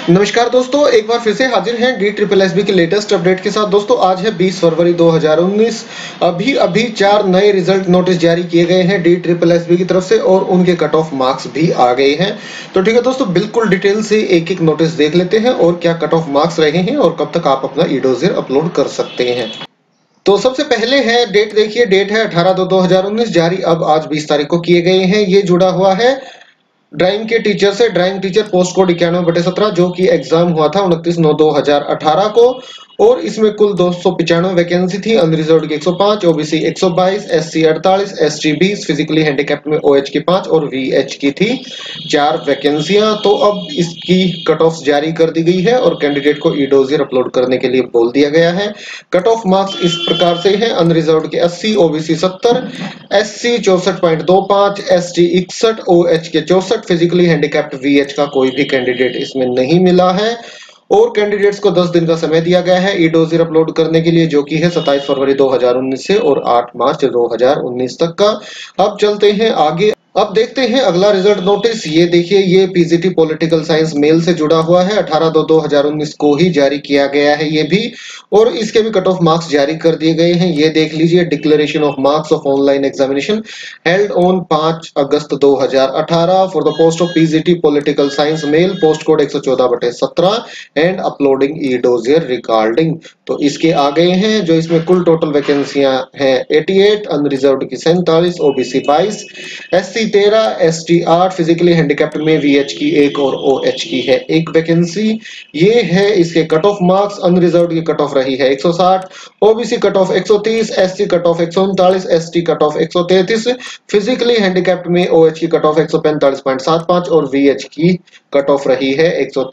नमस्कार दोस्तों, एक बार फिर से हाजिर हैं डी ट्रिपल एस बी के लेटेस्ट अपडेट के साथ। दोस्तों आज है 20 फरवरी 2019। अभी 4 नए रिजल्ट नोटिस जारी किए गए हैं डी ट्रिपल एस बी की तरफ से और उनके कट ऑफ मार्क्स भी आ गए हैं। तो ठीक है दोस्तों, बिल्कुल डिटेल से एक एक नोटिस देख लेते हैं और क्या कट ऑफ मार्क्स रहे हैं और कब तक आप अपना ई-डोसियर अपलोड कर सकते हैं। तो सबसे पहले है डेट, देखिए डेट है 18/2/2019 जारी अब आज 20 तारीख को किए गए हैं। ये जुड़ा हुआ है ड्राइंग के टीचर से। ड्राइंग टीचर पोस्ट कोड 91/17 जो कि एग्जाम हुआ था 29/9/2018 को, और इसमें कुल 295 वैकेंसी थी। अनरिजर्व्ड की 105, OBC 122, SC 48, ST 20, physically handicapped में ओएच की 5 और वीएच की थी 4 वैकेंसियां। तो अब इसकी कट ऑफ जारी कर दी गई है और कैंडिडेट को ई-डोसियर अपलोड करने के लिए बोल दिया गया है। कट ऑफ मार्क्स इस प्रकार से है: अनरिजर्व्ड के 80, ओबीसी 70, एससी 64.25, एसटी 61, ओएच के 64, फिजिकली हैंडीकैप्ड वीएच का कोई भी कैंडिडेट इसमें नहीं मिला है। और कैंडिडेट्स को 10 दिन का समय दिया गया है ई-डोसियर अपलोड करने के लिए, जो कि है 27 फरवरी 2019 से और 8 मार्च 2019 तक का। अब चलते हैं आगे, अब देखते हैं अगला रिजल्ट नोटिस। ये देखिए, ये पीजीटी पॉलिटिकल साइंस मेल से जुड़ा हुआ है। 18/2/2019 को ही जारी किया गया है ये भी, और इसके भी कट ऑफ मार्क्स जारी कर दिए गए हैं। ये देख लीजिए, declaration of marks of online examination held on 5 अगस्त 2018 for the post of PGT political science male, post code 114/17 and uploading e-dossier regarding. तो इसके आ गए हैं, जो इसमें कुल टोटल वैकेंसियां हैं 88, अनरिजर्व्ड की 47, OBC 22, SC 13, ST 8, physically handicapped में वीएच की 1 और ओएच की है 1 वैकेंसी। ये है इसके कट ऑफ मार्क्स। अनरिजर्व्ड की कट ऑफ रही है 160, OBC cut off 130, SC cut off 139, ST cut off 133, physically handicapped में ओएच की कट ऑफ 145.75 और वीएच की कट ऑफ रही है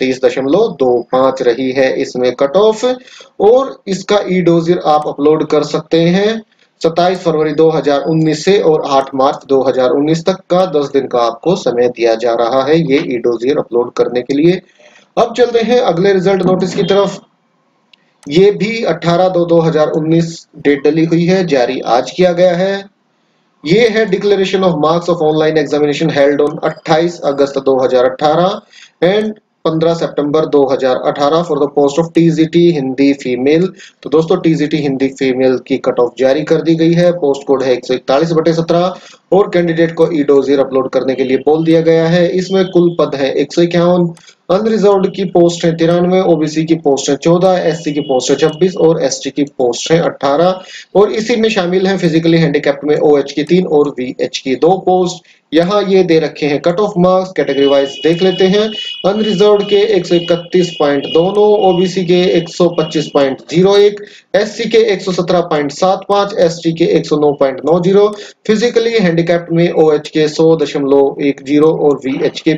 130.25 रही है इसमें कट ऑफ। और इसका ई-डोसियर आप अपलोड कर सकते हैं 27 फरवरी 2019 से और 8 मार्च 2019 तक का 10 दिन का आपको समय दिया जा रहा है ये ई-डोसियर अपलोड करने के लिए। अब चलते हैं अगले रिजल्ट नोटिस की तरफ। ये भी 18/2/2019 डेट डली हुई है, जारी आज किया गया है। ये है declaration of marks of online examination held on 28 अगस्त 2018 एंड 15 सितंबर 2018 for the post of TGT Hindi female. तो दोस्तों टीजीटी हिंदी फीमेल की कट ऑफ जारी कर दी गई है। पोस्ट कोड है 141/17 और कैंडिडेट को ई-डोसियर अपलोड करने के लिए बोल दिया गया है। इसमें कुल पद है 151, अनरिजर्व्ड की पोस्ट है 93, ओबीसी की पोस्ट है 14, एससी की पोस्ट है 26 और एसटी की पोस्ट है 18। और इसी में शामिल है फिजिकली हैंडीकैप्ड में ओएच की 3 और वीएच की 2 पोस्ट। यहाँ ये दे रखे हैं cut off marks, category wise देख लेते हैं। अनरिजर्व्ड के 131.22, ओबीसी के 125.01, एससी के 117.75, एसटी के 109.90, फिजिकली हैंडीकैप्ड में ओएच के 100.10 और वीएच के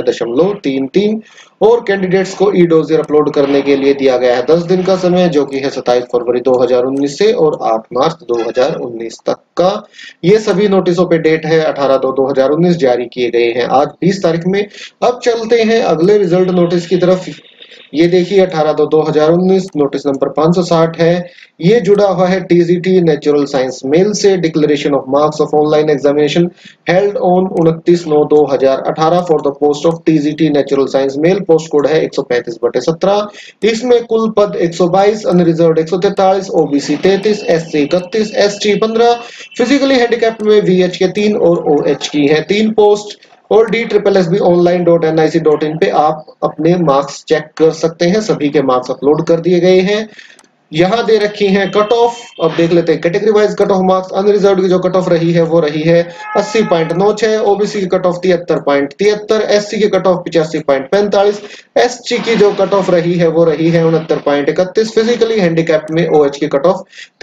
95.33। और कैंडिडेट्स को ई-डोसियर अपलोड करने के लिए दिया गया है 10 दिन का समय, जो कि है 27 फरवरी 2019 से और 8 मार्च 2019 तक का। ये सभी नोटिसों पे डेट है 18/2/2019 जारी किए गए हैं आज 20 तारीख में। अब चलते हैं अगले रिजल्ट नोटिस की तरफ। ये देखिए 18/2/2019 नोटिस नंबर 560 है। ये जुड़ा हुआ है टीजीटी नेचुरल साइंस मेल से। Declaration of marks of online examination held on 29/9/2018 for the post of TGT natural science male, post code है 135/17। इसमें कुल पद 122, unreserved 143, OBC 33, SC 31, ST 15, physically handicapped में वीएच के 3 और ओएच की है 3 पोस्ट। और DSSBonline.nic.in पे आप अपने मार्क्स चेक कर सकते हैं। सभी के मार्क्स अपलोड कर दिए गए हैं। यहाँ दे रखी हैं कट ऑफ। अब देख लेते हैं category wise cut off marks. Unreserved की जो कट ऑफ रही है वो रही है 80.96, ओबीसी की कट ऑफ 73.73, एससी की कट ऑफ 85.45, एसटी की जो कट ऑफ रही है वो रही है 69.31, फिजिकली हैंडीकैप्ड में ओएच की कट ऑफ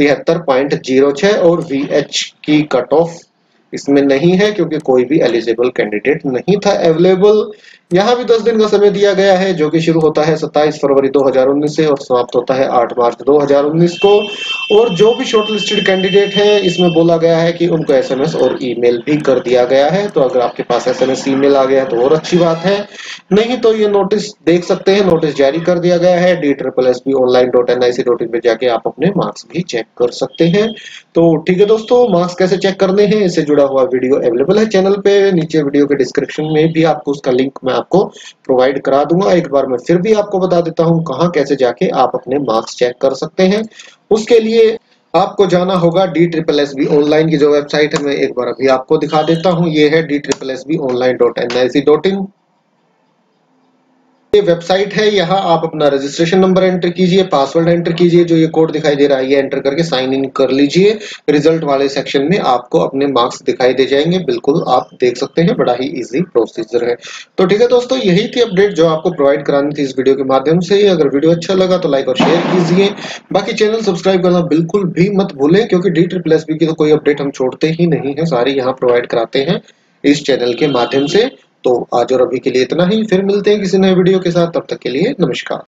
73.06 और वीएच की कट ऑफ इसमें नहीं है क्योंकि कोई भी एलिजिबल कैंडिडेट नहीं था अवेलेबल। यहाँ भी 10 दिन का समय दिया गया है, जो कि शुरू होता है 27 फरवरी 2019 से और समाप्त होता है 8 मार्च 2019 को। और जो भी शॉर्टलिस्टेड कैंडिडेट हैं, इसमें बोला गया है कि उनको एसएमएस और ईमेल भी कर दिया गया है। तो अगर आपके पास एसएमएस ईमेल आ गया है तो और अच्छी बात है, नहीं तो ये नोटिस देख सकते हैं। नोटिस जारी कर दिया गया है DSSBonline.nic.in पे जाके आप अपने मार्क्स भी चेक कर सकते हैं। तो ठीक है दोस्तों, मार्क्स कैसे चेक करने हैं इससे जुड़ा हुआ वीडियो अवेलेबल है चैनल पे। नीचे वीडियो के डिस्क्रिप्शन में भी आपको उसका लिंक मैं मैं आपको प्रोवाइड करा दूंगा। एक बार मैं फिर भी आपको बता देता हूँ कहाँ कैसे जाके आप अपने मार्क्स चेक कर सकते हैं। उसके लिए आपको जाना होगा DSSB ऑनलाइन की जो वेबसाइट है, मैं एक बार अभी आपको दिखा देता हूँ। ये है DSSBonline.nic.in। ये वेबसाइट है, यहाँ आप अपना रजिस्ट्रेशन नंबर एंटर कीजिए, पासवर्ड एंटर कीजिए, जो ये कोड दिखाई दे रहा है ये एंटर करके साइन इन कर लीजिए। रिजल्ट वाले सेक्शन में आपको अपने मार्क्स दिखाई दे जाएंगे, बिल्कुल आप देख सकते हैं, बड़ा ही इजी प्रोसीजर है। तो ठीक है दोस्तों, यही थी अपडेट जो आपको प्रोवाइड करानी थी इस वीडियो के माध्यम से। अगर वीडियो अच्छा लगा तो लाइक और शेयर कीजिए। बाकी चैनल सब्सक्राइब करना बिल्कुल भी मत भूलें, क्योंकि DSSB की तो कोई अपडेट हम छोड़ते ही नहीं है, सारी यहाँ प्रोवाइड कराते हैं इस चैनल के माध्यम से। तो आज और अभी के लिए इतना ही, फिर मिलते हैं किसी नए वीडियो के साथ, तब तक के लिए नमस्कार।